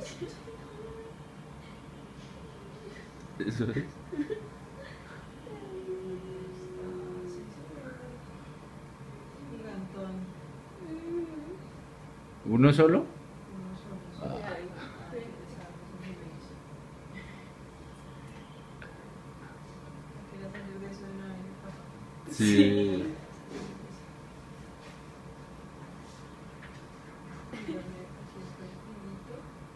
Eso es. Gigantón. ¿Uno solo? Uno solo. Ah. Ay, interesante, es un silencio. Quería salir de eso de una vez, papá. Sí. Aquí está el finito.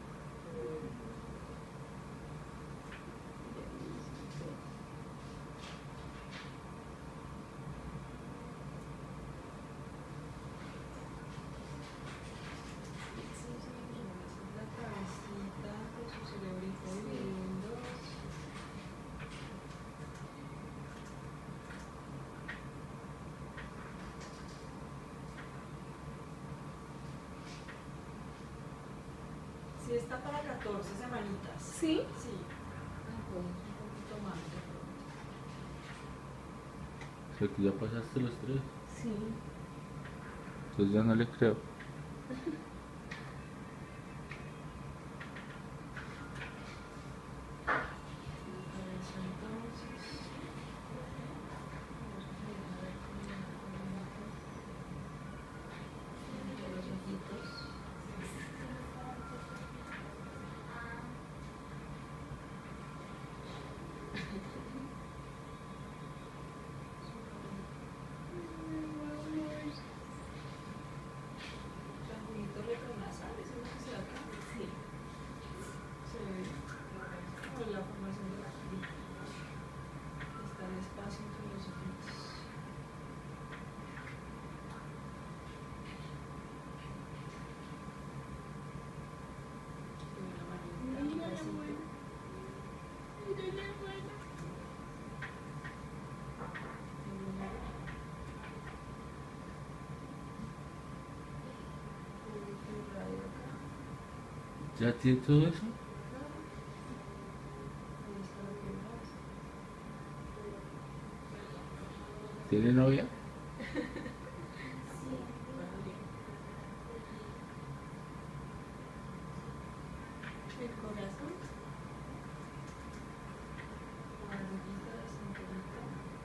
La cabecita con su cerebrito dividido en dos. Sí, está para 14 semanitas. ¿Sí? Sí. Un poquito más de pronto. O sea que ya pasaste los 3. Sí. Entonces ya no le creo. Cabeza entonces. Vamos a ver con los ojitos. Triangulito retronasal, ¿eso es lo que se da acá? Sí. Se ve como la formación de la carita. Está el espacio entre los ojitos. Se ve la manita, un Mira la bracito. buena. Mira la buena. El número. El radio acá. ¿Ya tiene todo eso? Ahí está la pierna. ¿Tiene novia? El corazón. La barbita, la cinturita.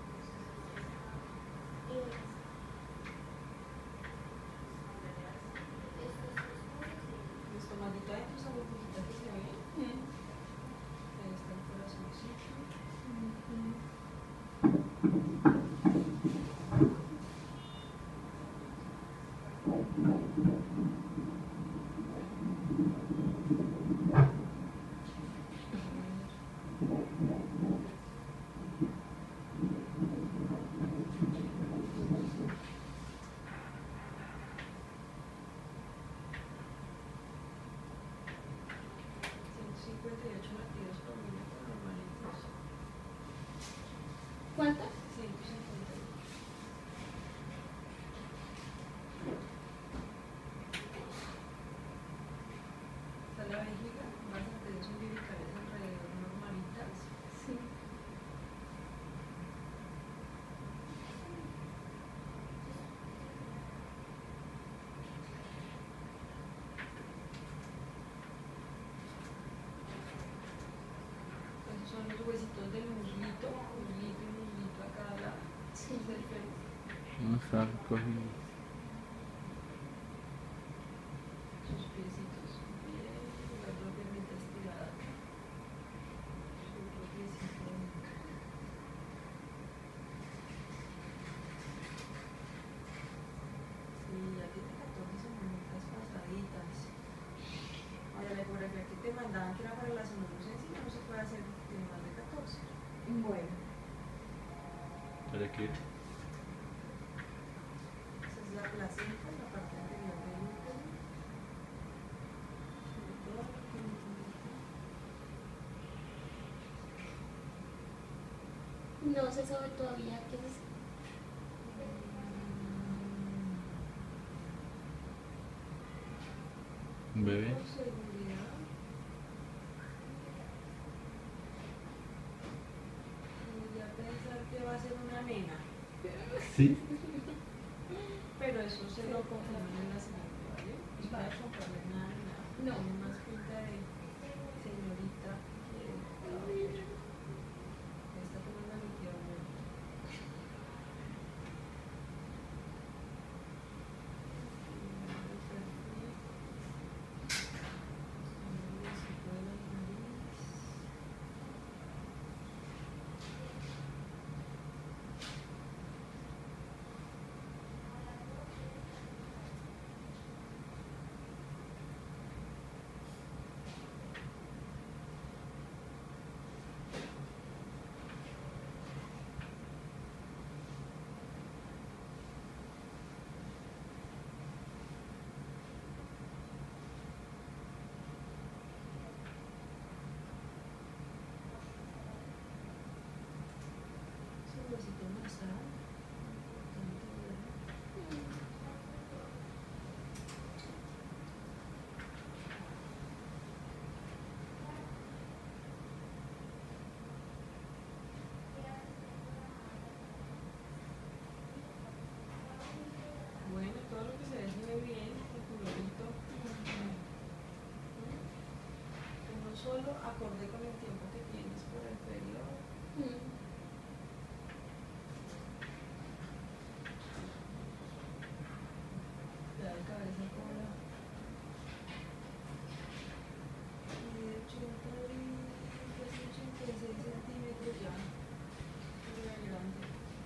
Listo, maldita adentro esa burbujita que se ve. Ahí está el corazoncito. Ciento 58 latidos por minuto normalitos. ¿Cuánto? 158. Está la vejiga, más arterias umbilicales alrededor normalitas. Sí. Esos son los huesitos del muslito, muslito y muslito a cada lado. Sí. Es el pelo. No están cogidos. Sus piecitos bien, la otra piernita estirada acá. Su otro piecito acá. Sí, ya tiene 14 semanitas pasaditas. Ahora la ecografía que te mandaban que era para la sonorosencia no se puede hacer, tiene más de 14. Bueno. ¿Para qué? Esa es la placenta, la parte anterior del útero. Sobre todo aquí en el útero. No se sabe todavía qué es. ¿Un bebé? Por seguridad. Y ya pensar que va a ser una nena. Sí. Pero eso se lo confirman en la siguiente, ¿vale? No es para comprarle nada, nada. No. Tiene más pinta de descansar. Importante, ¿verdad? Bueno, todo lo que se ve bien, el colorito. Uno solo acorde con el tiempo que tienes por el periodo. Ya de cabeza cobra. De 86 centímetros ya. Era grande.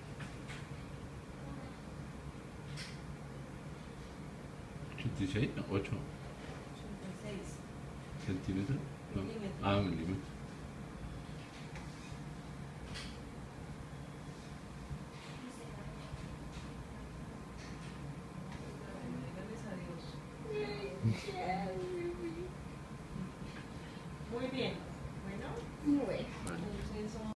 86, 8 86 centímetros. No. milímetros. Ah, milímetros. Dígales adiós. Muy bien. Bueno, Bueno. entonces son